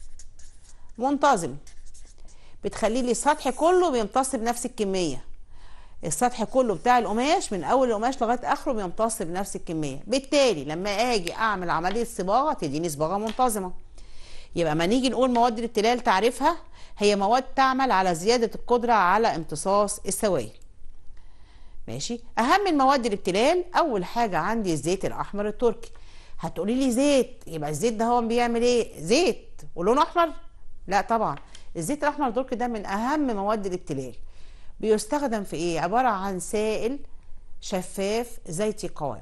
منتظم، بتخلي لي السطح كله بيمتص بنفس الكميه. السطح كله بتاع القماش من اول القماش لغايه اخره بيمتص بنفس الكميه، بالتالي لما اجي اعمل عمليه صباغه تديني صباغه منتظمه. يبقى ما نيجي نقول مواد الابتلال تعريفها هي مواد تعمل على زياده القدره على امتصاص السوائل. ماشي، اهم المواد الابتلال اول حاجه عندي الزيت الاحمر التركي. هتقولي لي زيت، يبقى الزيت ده هو بيعمل ايه؟ زيت ولونه احمر؟ لا طبعا، الزيت الاحمر التركي ده من اهم مواد الابتلال. بيستخدم في ايه؟ عباره عن سائل شفاف زيتي قوام،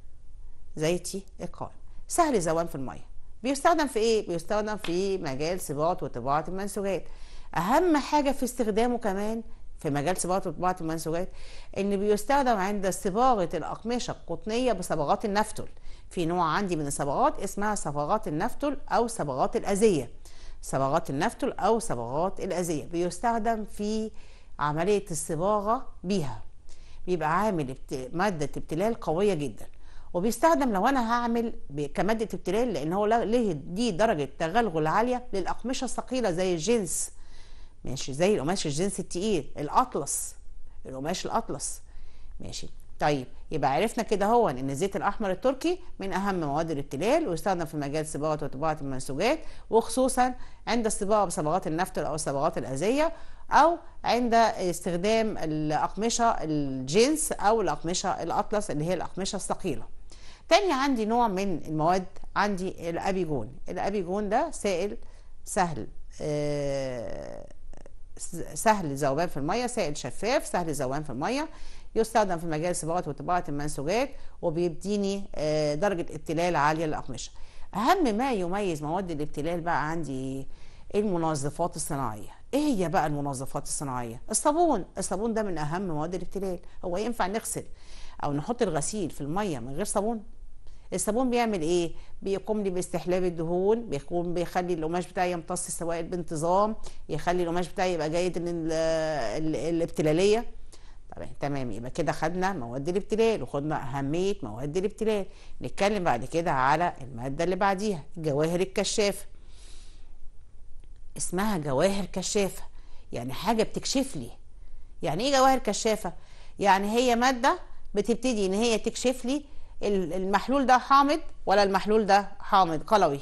زيتي القوام، سهل الذوبان في الميه. بيستخدم في ايه؟ بيستخدم في مجال صباغه وطباعه المنسوجات. اهم حاجه في استخدامه كمان في مجال صباغه وطباعه المنسوجات ان بيستخدم عند صباغه الاقمشه القطنيه بصبغات النفتل. في نوع عندي من الصبغات اسمها صبغات النفتل او صبغات الازيه. صبغات النفتل او صبغات الازيه بيستخدم في عمليه الصباغه بيها، بيبقى عامل ماده ابتلال قويه جدا. وبيستخدم لو انا هعمل كماده ابتلال لان هو ليه دي درجه تغلغل عاليه للاقمشه الثقيله زي الجنس، ماشي، زي القماش الجنس التقيل، الاطلس، القماش الاطلس. ماشي، طيب يبقى عرفنا كده هو ان الزيت الاحمر التركي من اهم مواد الابتلال ويستخدم في مجال صباغه وطباعه المنسوجات، وخصوصا عند الصباغه بصبغات النفتل او صبغات الازيه، او عند استخدام الاقمشه الجنس او الاقمشه الاطلس اللي هي الاقمشه الثقيله. تاني عندي نوع من المواد عندي الابيجون. الابيجون ده سائل سهل الذوبان في الميه، سائل شفاف سهل الذوبان في الميه، يستخدم في مجال صباغه وطباعه المنسوجات وبيديني درجه ابتلال عاليه للاقمشه. اهم ما يميز مواد الابتلال بقى عندي المنظفات الصناعيه. ايه هي بقى المنظفات الصناعيه؟ الصابون ده من اهم مواد الابتلال. هو ينفع نغسل او نحط الغسيل في الميه من غير صابون؟ الصابون بيعمل ايه؟ بيقوم لي باستحلاب الدهون، بيخلي القماش بتاعي يمتص السوائل بانتظام، يخلي القماش بتاعي يبقى جيد الابتلاليه. تمام، يبقى كده خدنا مواد الابتلال وخدنا اهميه مواد الابتلال. نتكلم بعد كده على الماده اللي بعديها، الجواهر الكشافه. اسمها جواهر كشافه، يعني حاجه بتكشف لي. يعني ايه جواهر كشافه؟ يعني هي ماده بتبتدي ان هي تكشف لي المحلول ده حامض ولا المحلول ده حامض قلوي.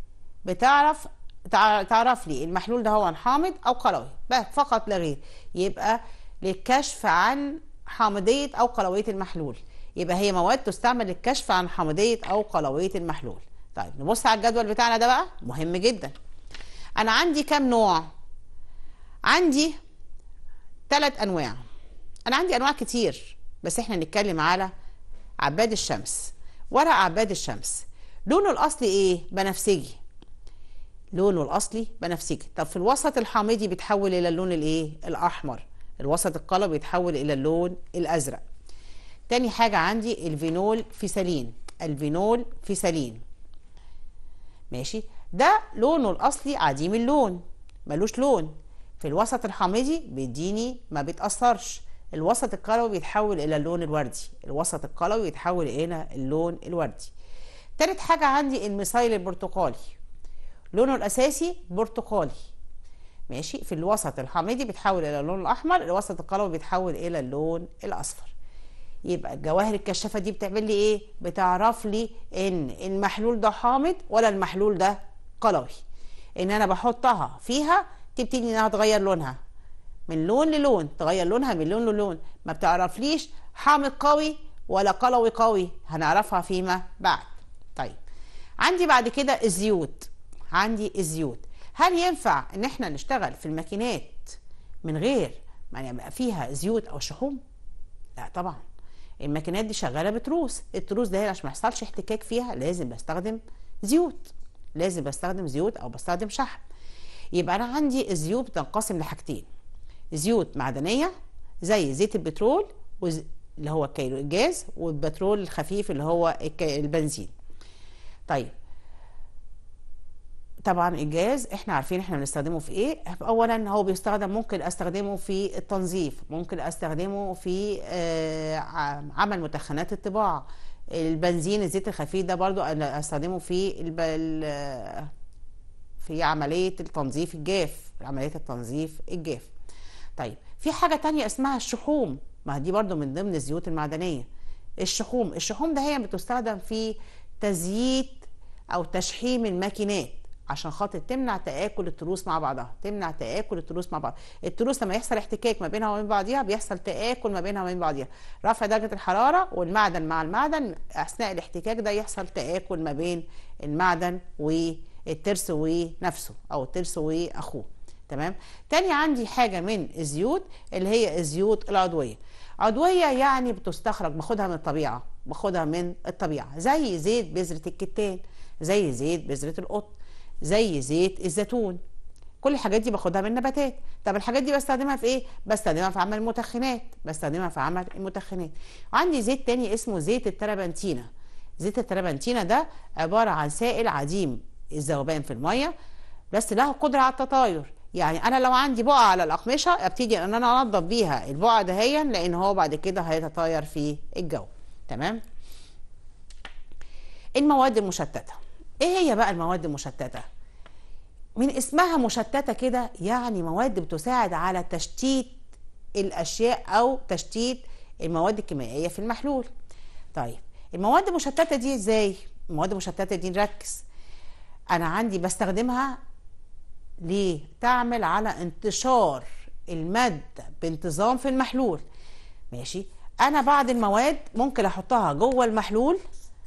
تعرف لي المحلول ده هو حامض او قلوي بس فقط لا غير. يبقى للكشف عن حامضيه او قلويه المحلول، يبقى هي مواد تستعمل للكشف عن حامضيه او قلويه المحلول. طيب نبص على الجدول بتاعنا ده بقى، مهم جدا. انا عندي كام نوع؟ عندي 3 انواع. انا عندي انواع كتير بس احنا نتكلم على عباد الشمس. ورق عباد الشمس لونه الاصلي ايه؟ بنفسجي. لونه الاصلي بنفسجي. طب في الوسط الحامضي بيتحول الى اللون الايه؟ الاحمر. الوسط القلوي بيتحول الى اللون الازرق. تاني حاجه عندي الفينول فيسالين. الفينول فيسالين، ماشي، ده لونه الاصلي عديم اللون، ملوش لون. في الوسط الحامضي بيديني ما بيتاثرش. الوسط القلوي بيتحول الى اللون الوردي. الوسط القلوي بيتحول الى اللون الوردي. تالت حاجه عندي الميثايل البرتقالي، لونه الاساسي برتقالي، ماشي. في الوسط الحامضي بيتحول الى اللون الاحمر، الوسط القلوي بيتحول الى اللون الاصفر. يبقى الجواهر الكشافه دي بتعمل لي ايه؟ بتعرف لي ان المحلول ده حامض ولا المحلول ده قلوي. ان انا بحطها فيها تبتدي انها تغير لونها من لون للون، تغير لونها من لون للون، ما بتعرفليش حامض قوي ولا قلوي قوي، هنعرفها فيما بعد. طيب عندي بعد كده الزيوت. عندي الزيوت، هل ينفع ان احنا نشتغل في الماكينات من غير ما يبقى فيها زيوت او شحوم؟ لا طبعا. الماكينات دي شغاله بتروس، التروس ده عشان ما يحصلش احتكاك فيها لازم بستخدم زيوت، لازم بستخدم زيوت او بستخدم شحم. يبقى انا عندي الزيوت بتنقسم لحاجتين: زيوت معدنيه زي زيت البترول اللي هو الجاز، والبترول الخفيف اللي هو البنزين. طيب طبعا الجاز احنا عارفين احنا بنستخدمه في ايه. اولا هو بيستخدم، ممكن استخدمه في التنظيف، ممكن استخدمه في عمل مدخنات الطباعه. البنزين الزيت الخفيف ده برضو انا استخدمه في عمليه التنظيف الجاف، عمليه التنظيف الجاف. طيب في حاجه تانية اسمها الشحوم، ما دي برضو من ضمن الزيوت المعدنيه. الشحوم ده هي بتستخدم في تزييت او تشحيم الماكينات عشان خاطر تمنع تآكل التروس مع بعضها، تمنع تآكل التروس مع بعض. التروس لما يحصل احتكاك ما بينها وبين بعضها بيحصل تآكل ما بينها وبين بعضها، رفع درجة الحرارة والمعدن مع المعدن، أثناء الاحتكاك ده يحصل تآكل ما بين المعدن والترس ونفسه أو الترس وأخوه. تمام. تاني عندي حاجة من الزيوت اللي هي الزيوت العضوية. عضوية يعني بتستخرج، باخدها من الطبيعة، باخدها من الطبيعة، زي زيت بذرة الكتان، زي زيت بذرة القطن، زي زيت الزيتون. كل الحاجات دي باخدها من النباتات. طب الحاجات دي بستخدمها في ايه؟ بستخدمها في عمل المدخنات، بستخدمها في عمل المدخنات. وعندي زيت تاني اسمه زيت التربنتينة. زيت التربنتينة ده عبارة عن سائل عديم الذوبان في المية، بس له قدرة على التطاير. يعني انا لو عندي بقعة على الاقمشة ابتدي ان انا انضف بيها البقعة دهيا، لان هو بعد كده هيتطاير في الجو. تمام. المواد المشتتة، ايه هي بقى المواد المشتتة؟ من اسمها مشتتة كده، يعني مواد بتساعد على تشتيت الاشياء او تشتيت المواد الكيميائية في المحلول. طيب المواد المشتتة دي ازاي؟ المواد المشتتة دي نركز، انا عندي بستخدمها ليه؟ تعمل على انتشار المادة بانتظام في المحلول. ماشي. انا بعض المواد ممكن احطها جوه المحلول،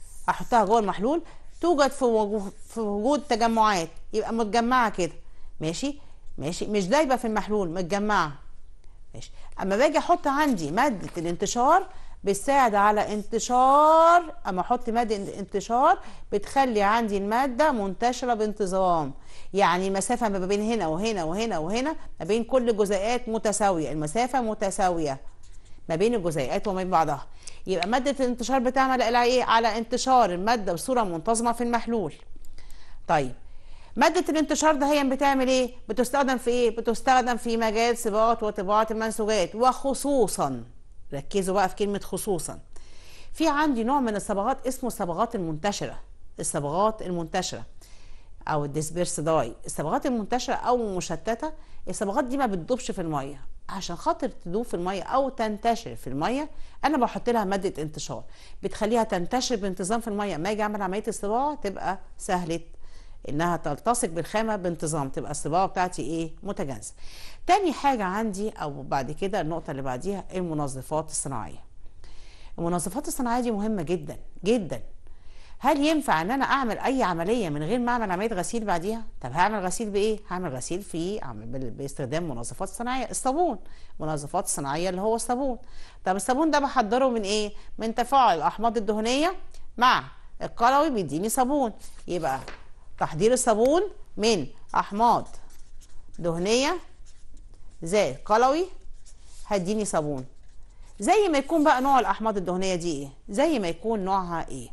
توجد في وجود تجمعات، يبقى متجمعه كده. ماشي، مش دايبه في المحلول، متجمعه. ماشي. اما باجي احط عندي ماده الانتشار بتساعد على انتشار، اما احط ماده انتشار بتخلي عندي الماده منتشره بانتظام. يعني المسافه ما بين هنا وهنا وهنا وهنا، ما بين كل جزيئات متساويه، المسافه متساويه ما بين الجزيئات وما بين بعضها. يبقى مادة الانتشار بتعمل على ايه؟ على انتشار المادة بصورة منتظمة في المحلول. طيب مادة الانتشار ده هي بتعمل ايه؟ بتستخدم في ايه؟ بتستخدم في مجال صباغة وطباعة المنسوجات، وخصوصا ركزوا بقى في كلمة خصوصا، في عندي نوع من الصبغات اسمه الصبغات المنتشرة. الصبغات المنتشرة او الديسبيرس داي، الصبغات المنتشرة او المشتتة، الصبغات دي ما بتدوبش في المية. عشان خاطر تدوب في المية او تنتشر في المية انا بحط لها مادة انتشار بتخليها تنتشر بانتظام في المية. ما اجي اعمل عملية الصباغة تبقى سهلة انها تلتصق بالخامة بانتظام، تبقى الصباغة بتاعتي ايه؟ متجانسة. تاني حاجة عندي او بعد كده النقطة اللي بعديها المنظفات الصناعية. المنظفات الصناعية دي مهمة جدا جدا. هل ينفع ان انا اعمل اي عمليه من غير ما اعمل عمليه غسيل بعديها؟ طب هعمل غسيل بايه؟ هعمل غسيل باستخدام منظفات صناعيه. الصابون، منظفات صناعيه اللي هو الصابون. طب الصابون ده بحضره من ايه؟ من تفاعل الاحماض الدهنيه مع القلوي بيديني صابون. يبقى تحضير الصابون من احماض دهنيه زائد قلوي هيديني صابون. زي ما يكون بقى نوع الاحماض الدهنيه دي ايه؟ زي ما يكون نوعها ايه؟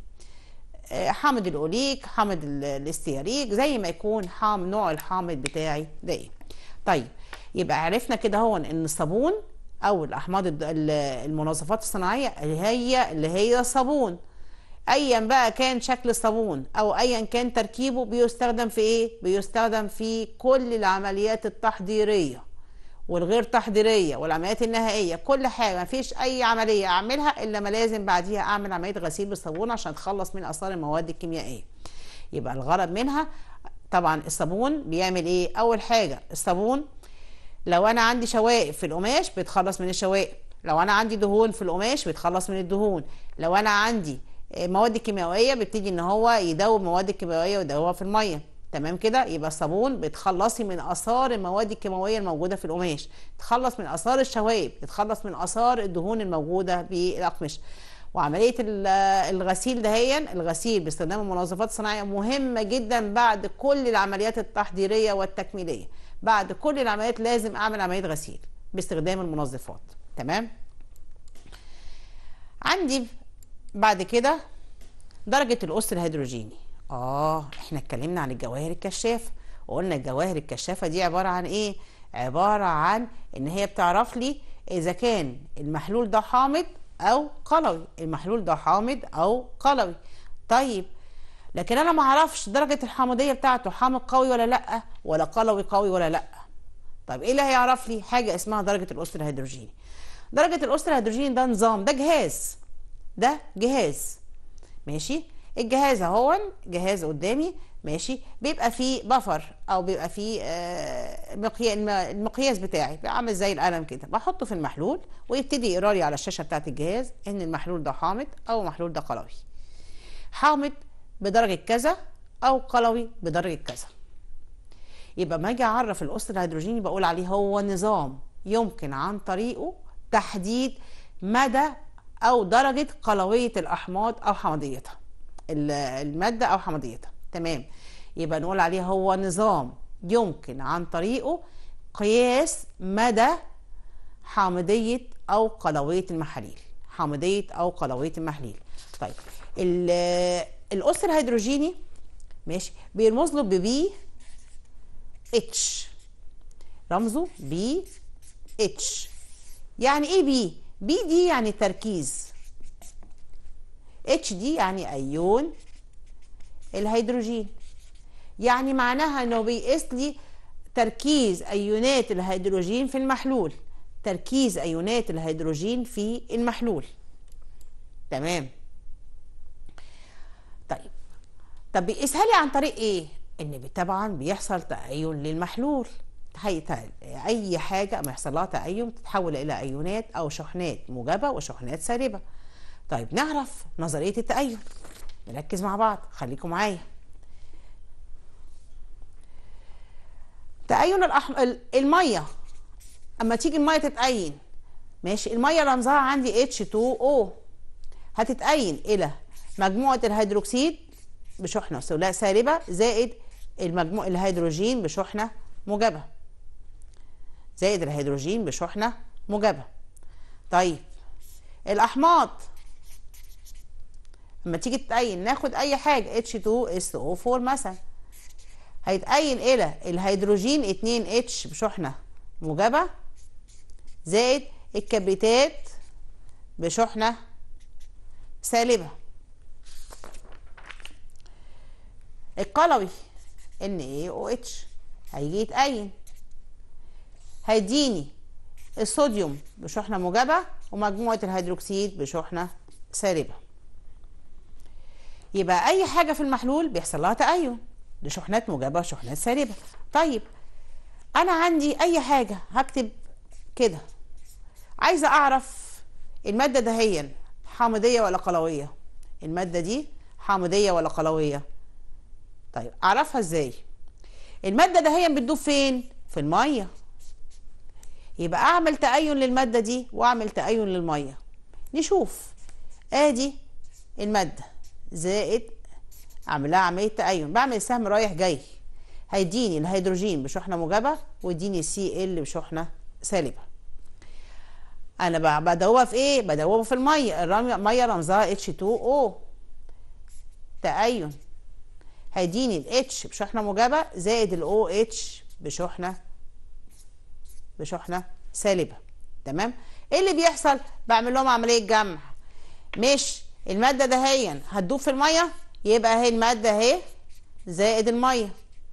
حامض الاوليك، حامض الاستياريك، زي ما يكون نوع الحامض بتاعي ده ايه. طيب يبقى عرفنا كده هو ان الصابون او الاحماض المنظفات الصناعيه اللي هي الصابون، ايا بقى كان شكل الصابون او ايا كان تركيبه، بيستخدم في ايه؟ بيستخدم في كل العمليات التحضيريه والغير تحضيريه والعمليات النهائيه، كل حاجه. مفيش اي عمليه اعملها الا ما لازم بعديها اعمل عمليه غسيل بالصابون عشان اتخلص من اثار المواد الكيميائيه. يبقى الغرض منها طبعا الصابون بيعمل ايه؟ اول حاجه الصابون لو انا عندي شوائب في القماش بيتخلص من الشوائب، لو انا عندي دهون في القماش بيتخلص من الدهون، لو انا عندي مواد كيميائيه بيبتدي ان هو يدوب مواد كيميائيه ويدوبها في الميه. تمام كده. يبقى الصابون بتخلصي من اثار المواد الكيماويه الموجوده في القماش، تخلص من اثار الشوائب، تتخلص من اثار الدهون الموجوده بالاقمشه. وعمليه الغسيل دهيا، الغسيل باستخدام المنظفات الصناعيه مهمه جدا بعد كل العمليات التحضيريه والتكميليه. بعد كل العمليات لازم اعمل عمليه غسيل باستخدام المنظفات. تمام. عندي بعد كده درجه القص الهيدروجيني. احنا اتكلمنا عن الجواهر الكشافه، وقلنا الجواهر الكشافه دي عباره عن ايه؟ عباره عن ان هي بتعرف لي اذا كان المحلول ده حامض او قلوي، المحلول ده حامض او قلوي. طيب لكن انا ما اعرفش درجه الحامضيه بتاعته حامض قوي ولا لا، ولا قلوي قوي ولا لا. طيب ايه اللي هيعرف لي؟ حاجه اسمها درجه القص الهيدروجيني. درجه القص الهيدروجيني ده نظام، ده جهاز، ده جهاز. ماشي. الجهاز اهو جهاز قدامي، ماشي، بيبقى فيه بفر او بيبقى فيه المقياس بتاعي بيبقى عامل زي القلم كده، بحطه في المحلول ويبتدي يقرا لي على الشاشه بتاعت الجهاز ان المحلول ده حامض او المحلول ده قلوي. حامض بدرجه كذا او قلوي بدرجه كذا. يبقى ما اجي اعرف القص الهيدروجيني بقول عليه هو نظام يمكن عن طريقه تحديد مدى او درجه قلويه الاحماض او حمضيتها، الماده او حمضيتها. تمام. يبقى نقول عليه هو نظام يمكن عن طريقه قياس مدى حامضيه او قلويه المحاليل، حامضيه او قلويه المحاليل. طيب القص الهيدروجيني ماشي بيرمز له ببي اتش، رمزه بي اتش. يعني ايه بي؟ بي دي يعني تركيز، اتش دي يعني ايون الهيدروجين. يعني معناها انه بيقيس لي تركيز ايونات الهيدروجين في المحلول، تركيز ايونات الهيدروجين في المحلول. تمام. طب بيقيسها لي عن طريق ايه؟ ان طبعا بيحصل تأين للمحلول. اي حاجه ما يحصل لها تأين تتحول الى ايونات او شحنات موجبه وشحنات سالبه. طيب نعرف نظريه التأين، نركز مع بعض، خليكم معايا. تأين الميه، اما تيجي الميه تتأين، ماشي، الميه رمزها عندي H2O، هتتأين الى مجموعه الهيدروكسيد بشحنه سالبه زائد المجموع الهيدروجين بشحنه موجبه، زائد الهيدروجين بشحنه موجبه. طيب الاحماض لما تيجي تتأين، ناخد اي حاجه H2SO4 مثلا، هيتأين الى الهيدروجين 2H بشحنه موجبه زائد الكبريتات بشحنه سالبه. القلوي NaOH هيجي يتأين، هيديني الصوديوم بشحنه موجبه ومجموعه الهيدروكسيد بشحنه سالبه. يبقى اي حاجه في المحلول بيحصل لها تأين لشحنات موجبه وشحنات سالبه. طيب انا عندي اي حاجه هكتب كده، عايزه اعرف الماده دهيا حامضيه ولا قلويه، الماده دي حامضيه ولا قلويه. طيب اعرفها ازاي؟ الماده دهيا بتدوب فين؟ في الميه. يبقى اعمل تأين للماده دي واعمل تأين للميه. نشوف، ادي الماده زائد اعمل لها عمليه تأين، بعمل سهم رايح جاي، هيديني الهيدروجين بشحنه موجبه ويديني Cl بشحنه سالبه. انا بدوبها في ايه؟ بدوبها في الميه، الميه رمزها H2O. تأين هيديني الاتش بشحنه موجبه زائد الاو اتش بشحنه سالبه. تمام. ايه اللي بيحصل؟ بعمل لهم عمليه جمع، مش الماده دهيا هتدوب في الميه، يبقى اهي الماده اهي زائد الميه،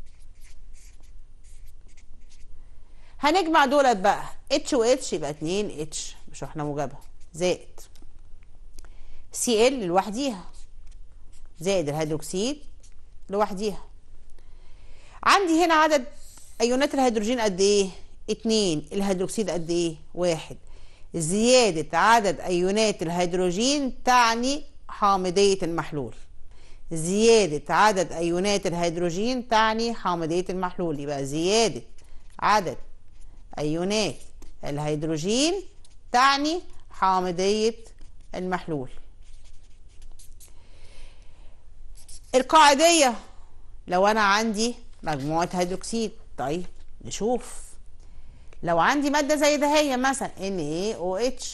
هنجمع دولت بقى اتش واتش يبقى 2 اتش بشحنه موجبه زائد Cl لوحديها زائد الهيدروكسيد لوحديها. عندي هنا عدد ايونات الهيدروجين قد ايه؟ 2. الهيدروكسيد قد ايه؟ 1. زيادة عدد ايونات الهيدروجين تعني حامضية المحلول. زيادة عدد أيونات الهيدروجين تعني حامضية المحلول. يبقى زيادة عدد أيونات الهيدروجين تعني حامضية المحلول. القاعدية لو أنا عندي مجموعة هيدروكسيد. طيب نشوف لو عندي مادة زي ده هي مثلا NaOH،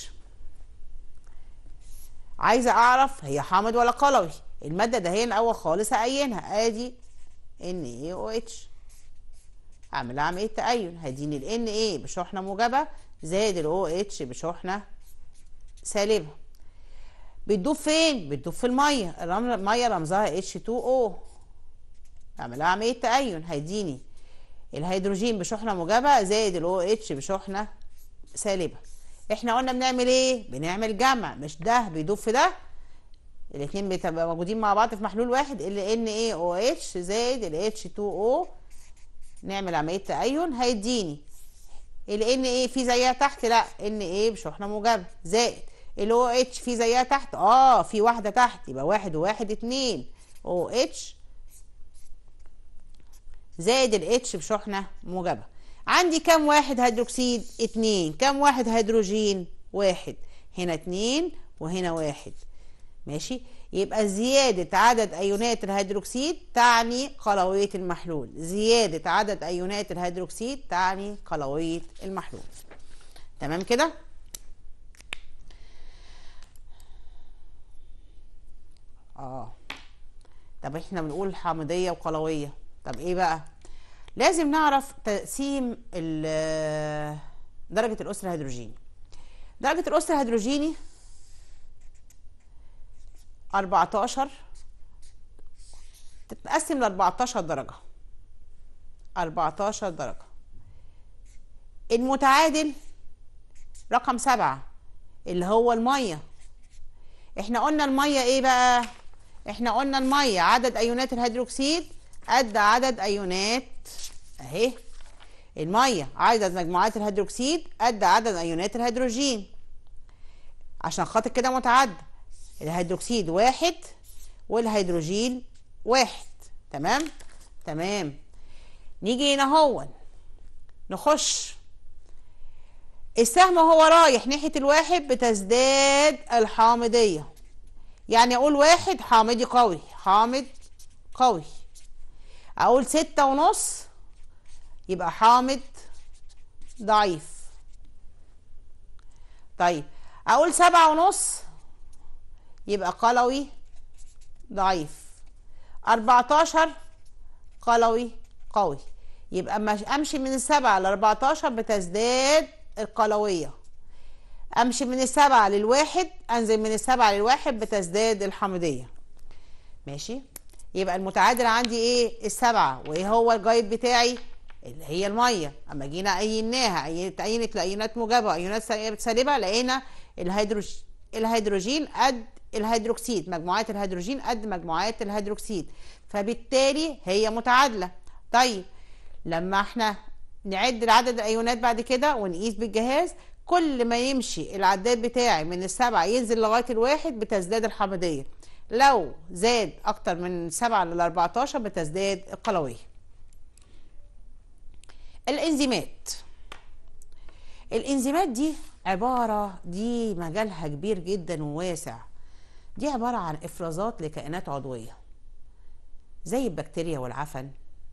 عايزة أعرف هي حامض ولا قلوي. المادة ده هي الأول خالص هأينها، أدي NaOH، أعملها عملية تأين، هيديني ال Na بشحنة موجبة زائد ال OH بشحنة سالبة. بتدوب فين؟ بتدوب في المية. المية رمزها H2O، أعملها عملية تأين، هيديني الهيدروجين بشحنة موجبة زائد ال OH بشحنة سالبة. احنا قلنا بنعمل ايه؟ بنعمل جمع، مش ده بيدوب في ده، الاتنين بيبقوا موجودين مع بعض في محلول واحد، ال NaOH زائد ال H2O، نعمل عملية تأين هيديني ال Na في زيها تحت، لا Na بشحنة موجبة زائد ال OH في زيها تحت، في واحدة تحت، يبقى واحد وواحد اتنين OH زائد ال H بشحنة موجبة. عندي كام واحد هيدروكسيد؟ اتنين. كام واحد هيدروجين؟ واحد. هنا اتنين وهنا واحد. ماشي، يبقى زيادة عدد أيونات الهيدروكسيد تعني قلوية المحلول. زيادة عدد أيونات الهيدروكسيد تعني قلوية المحلول. تمام كده؟ طب احنا بنقول حامضية وقلوية، طب ايه بقى؟ لازم نعرف تقسيم درجة الأسر الهيدروجيني. درجة الأسر الهيدروجيني 14، تتقسم ل 14 درجة. 14 درجة. المتعادل رقم 7 اللي هو المية. احنا قلنا المية ايه بقى؟ احنا قلنا المية عدد أيونات الهيدروكسيد قد عدد أيونات، اهي المية عدد مجموعات الهيدروكسيد قد عدد أيونات الهيدروجين، عشان خاطر كده متعدد. الهيدروكسيد واحد والهيدروجين واحد. تمام؟ تمام. نيجي هنا هون نخش السهم وهو رايح ناحية الواحد بتزداد الحامضية. يعني أقول واحد حامضي قوي، حامض قوي. أقول 6.5 يبقى حامض ضعيف. طيب أقول 7.5 يبقى قلوي ضعيف. 14 قلوي قوي. يبقى امشي من 7 ل 14 بتزداد القلوية. امشي من 7 للواحد، انزل من 7 للواحد بتزداد الحامضية. ماشي، يبقى المتعادل عندي ايه؟ 7. وايه هو الجايد بتاعي؟ اللي هي المية. اما جينا عيناها، اتعينت لأيونات موجبة وأيونات سالبة، لقينا الهيدروجين قد الهيدروكسيد، مجموعات الهيدروجين قد مجموعات الهيدروكسيد، فبالتالي هي متعادلة. طيب لما احنا نعد عدد الايونات بعد كده ونقيس بالجهاز، كل ما يمشي العداد بتاعي من 7 ينزل لغاية الواحد بتزداد الحامضية. لو زاد اكتر من 7 ل 14 بتزداد القلوية. الانزيمات دي دي مجالها كبير جدا وواسع. دي عبارة عن افرازات لكائنات عضوية زي البكتيريا والعفن.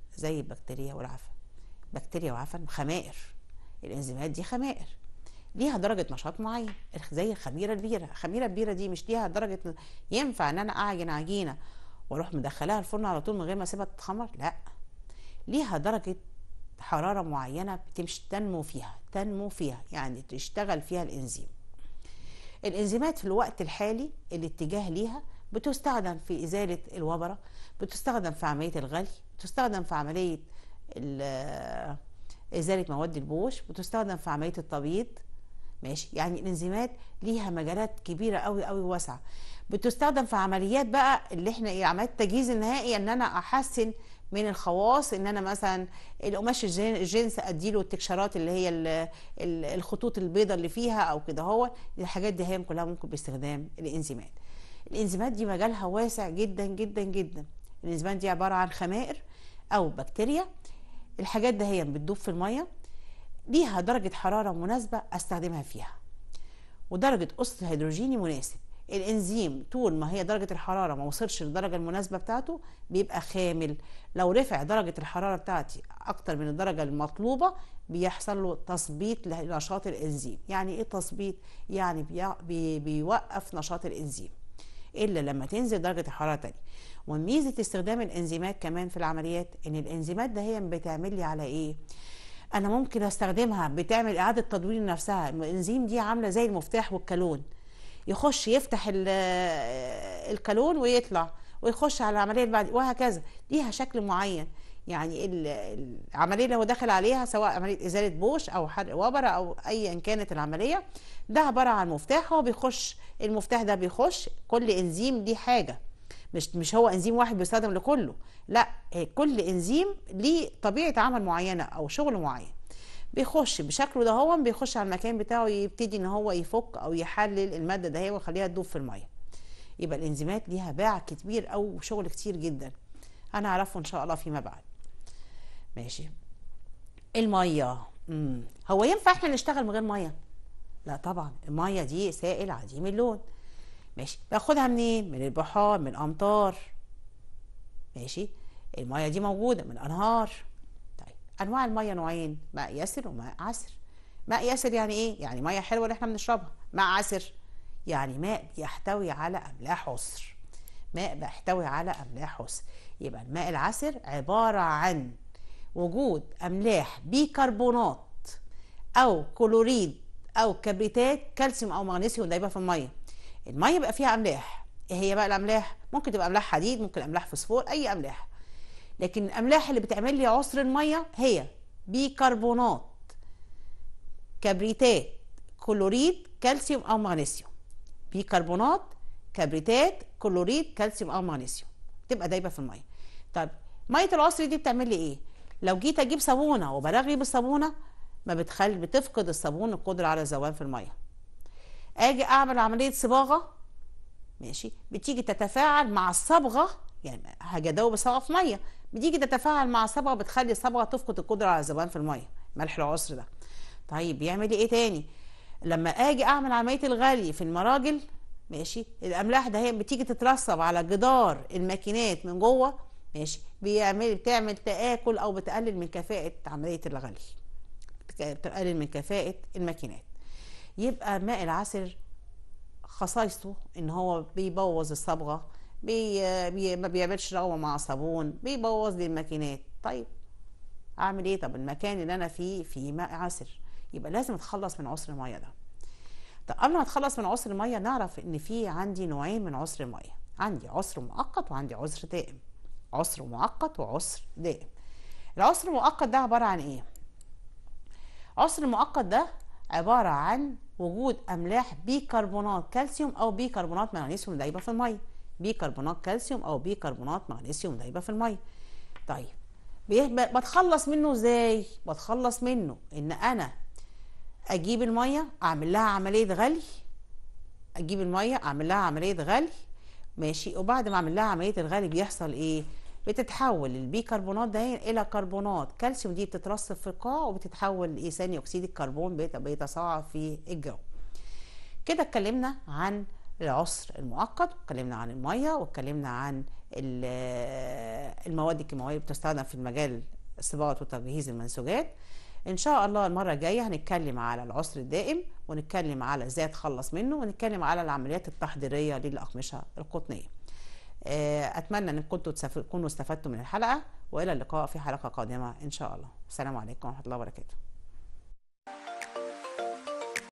بكتيريا وعفن خمائر. الانزيمات دي خمائر ليها درجة نشاط معين، زي الخميرة البيرة. الخميرة البيرة دي مش ليها درجة ينفع ان انا اعجن عجينة واروح مدخلاها الفرن على طول من غير ما اسيبها تتخمر؟ لا، ليها درجة حرارة معينة بتمشي تنمو فيها، يعني تشتغل فيها الانزيم. الانزيمات في الوقت الحالي الاتجاه ليها بتستخدم في ازالة الوبرة، بتستخدم في عملية الغلي، بتستخدم في عملية ازالة مواد البوش، بتستخدم في عملية التبييض. ماشي، يعني الانزيمات ليها مجالات كبيرة قوي قوي واسعة. بتستخدم في عمليات بقى اللي احنا عمليات التجهيز النهائي، ان انا احسن من الخواص، ان انا مثلا القماش الجنس اديله التكشرات اللي هي الخطوط البيضاء اللي فيها او كده. هو الحاجات دي هي كلها ممكن باستخدام الانزيمات. الانزيمات دي مجالها واسع جدا جدا جدا. الانزيمات دي عباره عن خمائر او بكتيريا. الحاجات ده هي بتدوب في الميه، ليها درجه حراره مناسبه استخدمها فيها، ودرجه قص الهيدروجيني مناسب. الانزيم طول ما هي درجه الحراره ما وصلش للدرجه المناسبه بتاعته بيبقى خامل. لو رفع درجه الحراره بتاعتي اكتر من الدرجه المطلوبه بيحصل له تثبيط لنشاط الانزيم. يعني ايه تثبيط؟ يعني بيوقف نشاط الانزيم الا لما تنزل درجه الحراره تاني. وميزه استخدام الانزيمات كمان في العمليات ان الانزيمات ده هي بتعمل لي على ايه؟ انا ممكن استخدمها بتعمل اعاده تدوير نفسها. الانزيم دي عامله زي المفتاح والكالون، يخش يفتح الكالون ويطلع ويخش على العمليه اللي بعد، وهكذا. ليها شكل معين. يعني العمليه اللي هو داخل عليها سواء عمليه ازاله بوش او حرق وبره او ايا كانت العمليه، ده عباره عن مفتاح. هو بيخش المفتاح ده بيخش. كل انزيم ليه حاجه، مش هو انزيم واحد بيستخدم لكله، لا، كل انزيم ليه طبيعه عمل معينه او شغل معين. بيخش بشكله ده، هو بيخش على المكان بتاعه، يبتدي ان هو يفك او يحلل الماده ده هي ويخليها تدوب في الميه. يبقى الانزيمات ليها باع كبير او شغل كتير جدا هنعرفه ان شاء الله فيما بعد. ماشي. الميه، هو ينفع احنا نشتغل من غير ميه؟ لا طبعا. الميه دي سائل عديم اللون. ماشي. باخدها منين؟ من البحار، من الامطار. ماشي. الميه دي موجوده من انهار. طيب انواع الميه نوعين، ماء يسر وماء عسر. ماء يسر يعني ايه؟ يعني ميه حلوه اللي احنا بنشربها. ماء عسر يعني ماء بيحتوي على املاح عسر. ماء بيحتوي على املاح عسر. يبقى الماء العسر عباره عن وجود املاح بيكربونات او كلوريد او كبريتات كالسيوم او مغنيسيوم دايبه في الميه. الميه بقى فيها املاح. ايه هي بقى الاملاح؟ ممكن تبقى املاح حديد، ممكن املاح فوسفور، اي املاح. لكن الاملاح اللي بتعمل لي عسر الميه هي بيكربونات، كبريتات، كلوريد، كالسيوم او مغنيسيوم. بيكربونات، كبريتات، كلوريد، كالسيوم او مغنيسيوم تبقى دايبه في الميه. طيب ميه العسر دي بتعمل لي ايه؟ لو جيت اجيب صابونه وبرغي بالصابونه ما بتفقد الصابون القدره على الذوبان في الميه. اجي اعمل عمليه صباغه، ماشي، بتيجي تتفاعل مع الصبغه، يعني هاجي ادوب الصبغه في ميه، بتيجي تتفاعل مع الصبغه بتخلي الصبغه تفقد القدره على الذوبان في الميه، ملح العسر ده. طيب بيعمل ايه تاني؟ لما اجي اعمل عمليه الغلي في المراجل، ماشي، الاملاح ده هي بتيجي تترسب على جدار الماكينات من جوه، ماشي، بتعمل تآكل او بتقلل من كفاءه عمليه الغلي، بتقلل من كفاءه الماكينات. يبقى ماء العسر خصائصه ان هو بيبوظ الصبغه، ما بيعملش رغوه مع صابون، بيبوظ لي الماكينات. طيب اعمل ايه؟ طب المكان اللي انا فيه ماء عسر، يبقى لازم اتخلص من عسر الميه ده. طب قبل ما اتخلص من عسر الميه نعرف ان في عندي نوعين من عسر الميه، عندي عسر مؤقت وعندي عسر دائم. عسر مؤقت وعسر دائم. العسر المؤقت ده عباره عن ايه؟ عسر المؤقت ده عباره عن وجود املاح بيكربونات كالسيوم او بيكربونات مغنيسيوم دايبه في الميه. بيكربونات كالسيوم او بيكربونات مغنيسيوم دايبه في الميه. طيب بتخلص منه ازاي؟ بتخلص منه ان انا اجيب الميه اعمل لها عمليه غلي، اجيب الميه اعمل لها عمليه غلي، ماشي، وبعد ما اعمل لها عمليه الغلي بيحصل ايه؟ بتتحول البيكربونات ده الى كربونات كالسيوم، دي بتترسب في القاع وبتتحول ثاني اكسيد الكربون بيتصاعد في الجو. كده اتكلمنا عن العسر المؤقت، واتكلمنا عن الميه، واتكلمنا عن المواد الكيماويه اللي بتستخدم في المجال صباغه وتجهيز المنسوجات. ان شاء الله المره الجايه هنتكلم على العسر الدائم، ونتكلم على ازاي اتخلص منه، ونتكلم على العمليات التحضيريه للاقمشه القطنيه. اتمنى ان كنتوا تكونوا استفدتوا من الحلقه، والى اللقاء في حلقه قادمه ان شاء الله. السلام عليكم ورحمه الله وبركاته.